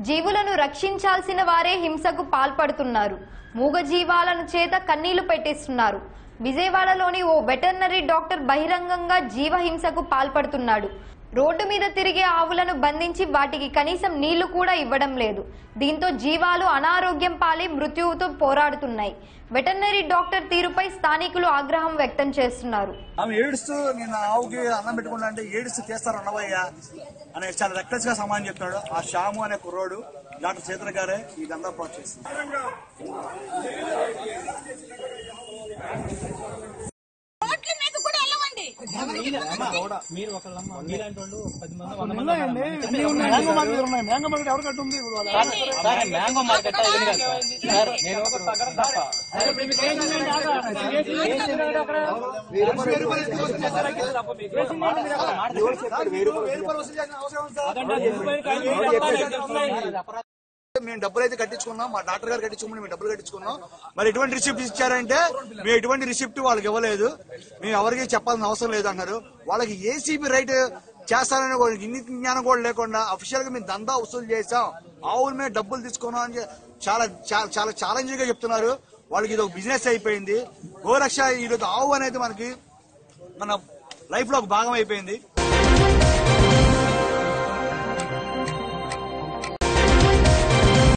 జీవులను రక్షించాల్సిన వారే హింసకు పాల్పడుతున్నారు. మూగజీవాలను చేత కన్నీళ్లు పెట్టిస్తున్నారు. విజయవాడలోని ఓ వెటర్నరీ డాక్టర్ బహిరంగంగా జీవహింసకు పాల్పడుతున్నాడు. రోడ్డు మీద తిరిగే ఆవులను బంధించి వాటికి కనీసం నీళ్లు కూడా ఇవ్వడం లేదు. దీంతో జీవాలు అనారోగ్యం పాలి మృత్యువుతో పోరాడుతున్నాయి. వెటర్నరీ డాక్టర్ తీరుపై స్థానికులు ఆగ్రహం వ్యక్తం చేస్తున్నారు. ఆమె ఏడుస్తూ నేను ఆవుకి అన్నం పెట్టుకున్నా అంటే ఏడుస్తూ చేస్తారు అన్నవయ్యా అనే చాలా రెక్లెస్ గా సమానం చెప్తున్నాడు. ఆ శ్యాము అనే కుర్రోడు డాక్టర్ చేతుల గారే ఈ దందా ప్రోట్ చేస్తుంది. మీరు ఒకళ్ళమ్మ మీలాంటి వాళ్ళు 10 మంది మ్యాంగో మార్కెట్ ఉన్నాయి. మ్యాంగో మార్కెట్ ఎవరు కట్టుంది? మ్యాంగో మార్కెట్ నేను ఒక తగ్గర తప్ప మేము డబ్బులు అయితే కట్టించుకున్నాం, మా డాక్టర్ గారు కట్టించుకుని మేము డబ్బులు కట్టించుకున్నాం. మరి ఎటువంటి రిసిప్ట్ ఇచ్చారంటే మేము ఎటువంటి రిసిప్ట్ వాళ్ళకి ఇవ్వలేదు, మేము ఎవరికి చెప్పాల్సిన అవసరం లేదు అన్నారు. వాళ్ళకి ఏసీబీ రైట్ చేస్తారని ఇన్ని జ్ఞానం కూడా లేకుండా అఫీషియల్ గా మేము దందా వసూలు చేసాం, ఆవుల మీద డబ్బులు తీసుకున్నాం అని చాలా చాలా ఛాలెంజ్ గా చెప్తున్నారు. వాళ్ళకి ఇది ఒక బిజినెస్ అయిపోయింది. గోరక్ష ఈరోజు ఆవు అనేది మనకి మన లైఫ్ లో ఒక భాగం అయిపోయింది.